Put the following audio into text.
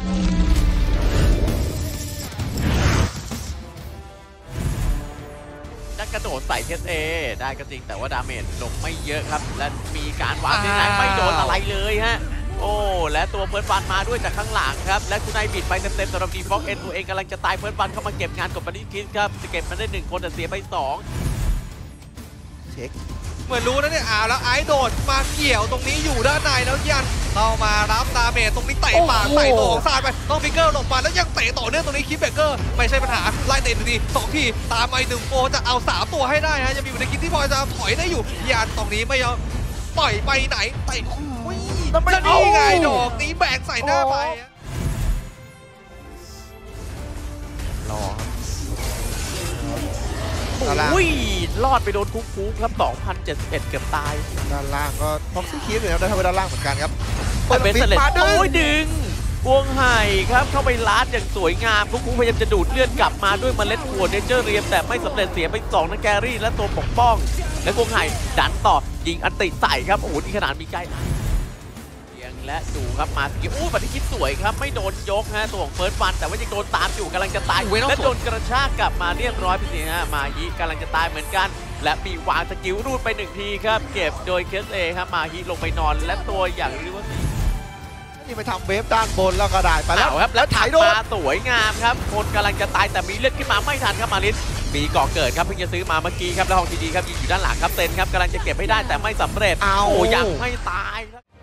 กระโดดใส่เทสเอได้ก็จริงแต่ว่าดาเมจลงไม่เยอะครับและมีการวางที่ไหนไม่โดนอะไรเลยฮะโอ้และตัวเฟิร์สฟันมาด้วยจากข้างหลังครับและคุณนายบิดไปเต็มๆสำหรับดีฟ็อกเอ็นตัวเองกำลังจะตายเฟิร์สฟันเข้ามาเก็บงานกับบันนี่คิสครับจะเก็บมันได้1คนแต่เสียไป2เช็คเหมือนรู้นะเนี่ยแล้วไอโดดมาเกี่ยวตรงนี้อยู่ด้านในแล้วยันเข้ามารับดาเมจตรงนี้เตะปากใส่ตัวของซานไปต้องฟิกเกอร์หลบมาแล้วยังเตะต่อเนื่องตรงนี้คิปเบเกอร์ไม่ใช่ปัญหาไล่เตะดี2ทีตามไป1โฟจะเอา3ตัวให้ได้ฮะยังมีอยู่ในคิดที่พอจะถอยได้อยู่ยันตรงนี้ไม่ยอมปล่อยไปไหนเตะจะนี่ไงดอกนี้แบกใส่หน้าไปรออุ้ยรอดไปโดนคุกครับ2071เกือบตายด้านล่างก็ท็อกซี่คีฟเลยครับได้เข้าไปด้านล่างเหมือนกันครับเป็นเสร็จโอ้ยดึงวงไห่ครับเข้าไปลัดอย่างสวยงามคุกพยายามจะดูดเลือดกลับมาด้วยเมล็ดขวดเนเจอร์เรียมแต่ไม่สำเร็จเสียไป2นะแกรี่และตัวปกป้องและวงไห่ดันต่อยิงอันติใส่ครับโอ้โหนี่ขนาดมีใกล้และดูครับมาสกิลปฏิทินสวยครับไม่โดนยกฮะตัวของเฟิร์สฟันแต่ว่ายังโดนตามอยู่กำลังจะตายและโดนกระชากกลับมาเรียบร้อยพี่ฮะมาฮิกำลังจะตายเหมือนกันและมีวางสกิลรูดไป1ทีครับเก็บโดยเคสเอครับมาฮิลงไปนอนและตัวอย่างริวสีนี่ไปทำเวฟด้านบนแล้วก็ได้ไปแล้วครับแล้วถ่ายมาสวยงามครับคนกำลังจะตายแต่มีเลือดขึ้นมาไม่ทันครับมาลิสมีก่อเกิดครับเพิ่งจะซื้อมาเมื่อกี้ครับแล้วฮองทีดีครับยิงอยู่ด้านหลังครับเต็นครับกำลังจะเก็บให้ได้แต่ไม่สำเร็จโอ้ยังไม่ตายครับ